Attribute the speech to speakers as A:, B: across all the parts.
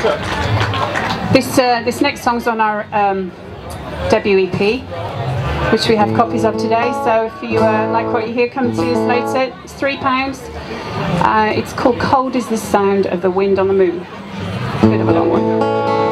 A: This next song's on our debut EP, which we have copies of today. So if you like what you hear, come and see us later. It's £3. It's called Cold Is the Sound of the Wind on the Moon. Bit of a long one.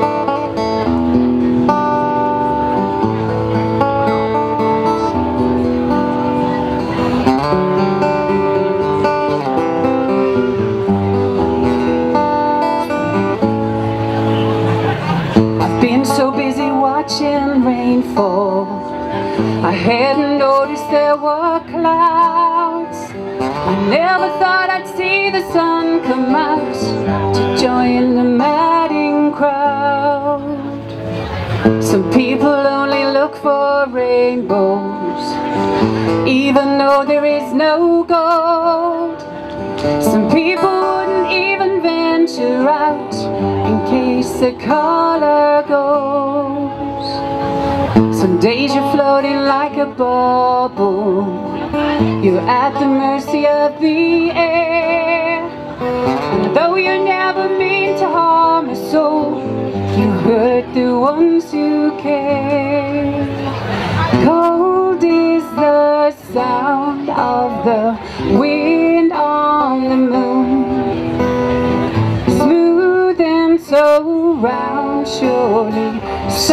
B: So busy watching rainfall, I hadn't noticed there were clouds. I never thought I'd see the sun come out to join the madding crowd. Some people only look for rainbows, even though there is no gold. Some people wouldn't even venture out in case the color goes. Some days you're floating like a bubble, you're at the mercy of the air. And though you never mean to harm a soul, you hurt the ones who care. Cold is the sound of the wind on the moon, smooth and so round. Surely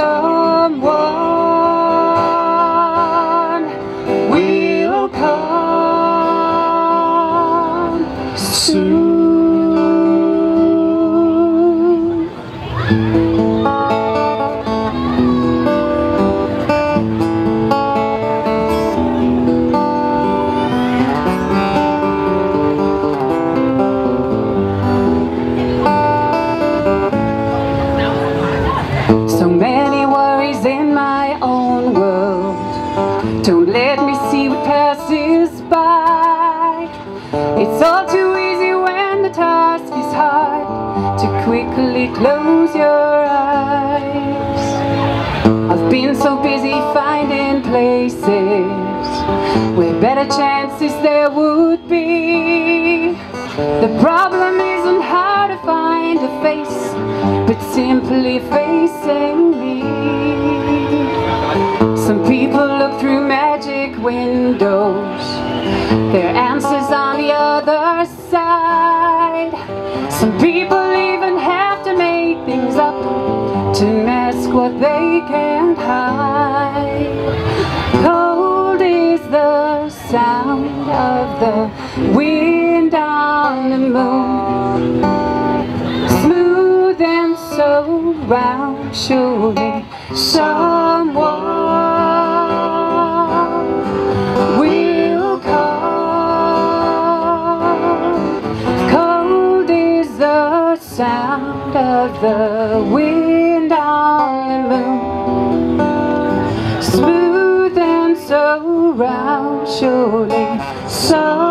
B: someone will come soon. So many worries in my own world, don't let me see what passes by. It's all too easy when the task is hard to quickly close your eyes. I've been so busy finding places where better chances there would be. The problem isn't how to find a face, but simply facing me. Some people look through magic windows, their answers on the other side. Some people even have to make things up to mask what they can't hide. Cold is the sound of the wind on the moon, smooth and so round. Surely someone will come. Cold is the sound of the wind on the moon, smooth and so round. Surely someone